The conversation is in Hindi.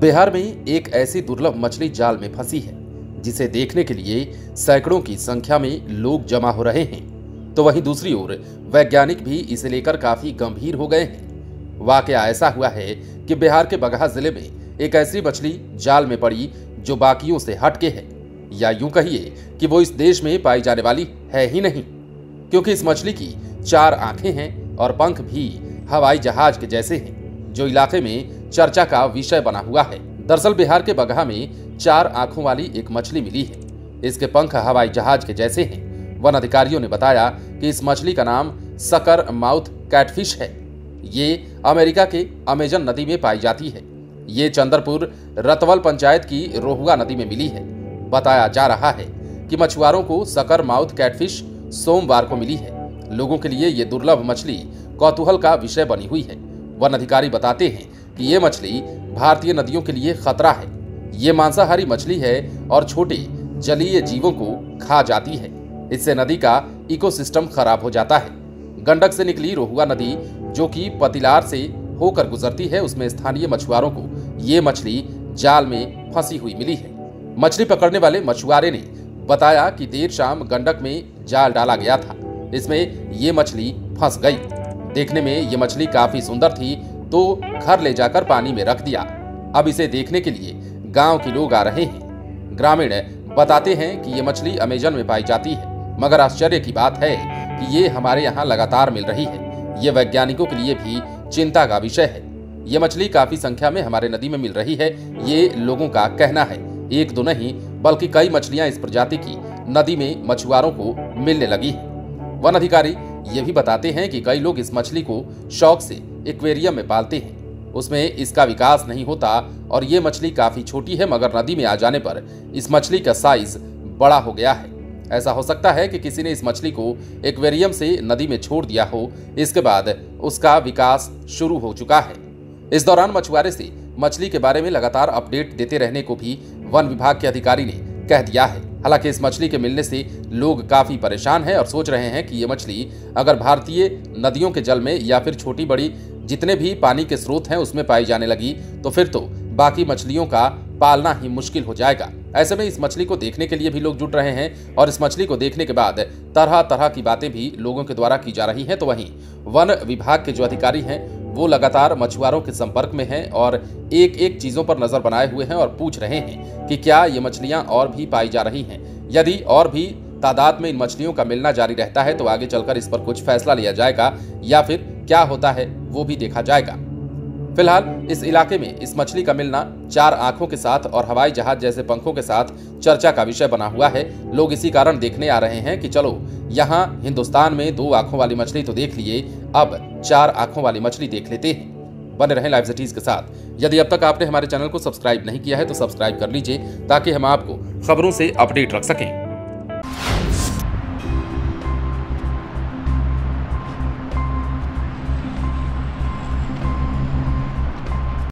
बिहार में एक ऐसी दुर्लभ मछली जाल में फंसी है जिसे देखने के लिए सैकड़ों की संख्या में लोग जमा हो रहे हैं। तो वहीं दूसरी ओर वैज्ञानिक भी इसे लेकर काफी गंभीर हो गए हैं। वाकया ऐसा हुआ है कि बिहार के बगहा जिले में एक ऐसी मछली जाल में पड़ी जो बाकियों से हटके है, या यूं कहिए कि वो इस देश में पाई जाने वाली है ही नहीं, क्योंकि इस मछली की 4 आंखें हैं और पंख भी हवाई जहाज के जैसे हैं, जो इलाके में चर्चा का विषय बना हुआ है। दरअसल बिहार के बगहा में 4 आंखों वाली एक मछली मिली है। इसके पंख हवाई जहाज के जैसे हैं। वन अधिकारियों ने बताया कि इस मछली का नाम सकर माउथ कैटफिश है। ये अमेरिका के अमेजन नदी में पाई जाती है। ये चंद्रपुर रतवल पंचायत की रोहुआ नदी में मिली है। बताया जा रहा है कि मछुआरों को सकर माउथ कैटफिश सोमवार को मिली है। लोगों के लिए ये दुर्लभ मछली कौतूहल का विषय बनी हुई है। वन अधिकारी बताते हैं कि ये मछली भारतीय नदियों के लिए खतरा है। ये मांसाहारी मछली है और छोटे जलीय जीवों को खा जाती है। इससे नदी का इकोसिस्टम खराब हो जाता है। गंडक से निकली रोहुआ नदी, जो कि पतिलार से होकर गुजरती है, उसमें स्थानीय मछुआरों को ये मछली जाल में फंसी हुई मिली है। मछली पकड़ने वाले मछुआरे ने बताया कि देर शाम गंडक में जाल डाला गया था। इसमें ये मछली फंस गई। देखने में ये मछली काफी सुंदर थी, तो घर ले जाकर पानी में रख दिया। अब इसे देखने के लिए गांव के लोग आ रहे हैं। ग्रामीण बताते हैं कि ये मछली अमेजन में पाई जाती है, मगर आश्चर्य की बात है कि ये हमारे यहाँ लगातार मिल रही है। ये वैज्ञानिकों के लिए भी चिंता का विषय है। ये मछली काफी संख्या में हमारे नदी में मिल रही है, ये लोगों का कहना है। एक दो नहीं बल्कि कई मछलियां इस प्रजाति की नदी में मछुआरों को मिलने लगी है। वन अधिकारी ये भी बताते हैं कि कई लोग इस मछली को शौक से एक्वेरियम में पालते हैं। उसमें इसका विकास नहीं होता और ये मछली काफी छोटी है, मगर नदी में आ जाने पर इस मछली का साइज बड़ा हो गया है। ऐसा हो सकता है कि किसी ने इस मछली को एक्वेरियम से नदी में छोड़ दिया हो, इसके बाद उसका विकास शुरू हो चुका है। इस दौरान मछुआरे से मछली के बारे में लगातार अपडेट देते रहने को भी वन विभाग के अधिकारी ने कह दिया है। हालांकि इस मछली के मिलने से लोग काफी परेशान हैं और सोच रहे हैं कि ये मछली अगर भारतीय नदियों के जल में या फिर छोटी बड़ी जितने भी पानी के स्रोत हैं उसमें पाई जाने लगी तो फिर तो बाकी मछलियों का पालना ही मुश्किल हो जाएगा। ऐसे में इस मछली को देखने के लिए भी लोग जुट रहे हैं और इस मछली को देखने के बाद तरह तरह की बातें भी लोगों के द्वारा की जा रही हैं। तो वहीं वन विभाग के जो अधिकारी हैं वो लगातार मछुआरों के संपर्क में हैं और एक एक चीजों पर नजर बनाए हुए हैं और पूछ रहे हैं कि क्या ये मछलियां और भी पाई जा रही हैं। यदि और भी तादाद में इन मछलियों का मिलना जारी रहता है तो आगे चलकर इस पर कुछ फैसला लिया जाएगा या फिर क्या होता है वो भी देखा जाएगा। फिलहाल इस इलाके में इस मछली का मिलना 4 आंखों के साथ और हवाई जहाज जैसे पंखों के साथ चर्चा का विषय बना हुआ है। लोग इसी कारण देखने आ रहे हैं कि चलो यहाँ हिंदुस्तान में 2 आंखों वाली मछली तो देख लिए, अब 4 आंखों वाली मछली देख लेते हैं। बने रहें लाइव सिटीज के साथ। यदि अब तक आपने हमारे चैनल को सब्सक्राइब नहीं किया है तो सब्सक्राइब कर लीजिए ताकि हम आपको खबरों से अपडेट रख सकें।